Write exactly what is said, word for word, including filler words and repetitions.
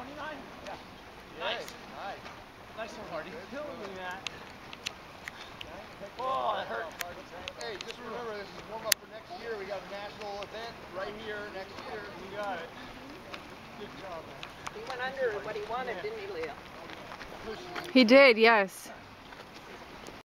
twenty-nine? Yeah. Nice. Nice. Nice one, Hardy. Killing me, Matt. Oh, that hurt. Hey, just remember, this is warm up for next year. We got a national event right here next year. You got it. Good job, man. He went under what he wanted, didn't he, Leo? He did, yes.